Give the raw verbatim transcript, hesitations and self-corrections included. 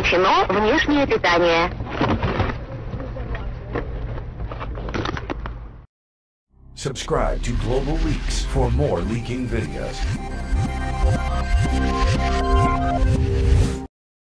Отключено внешнее питание. Subscribe to Global Leaks for more leaking videos.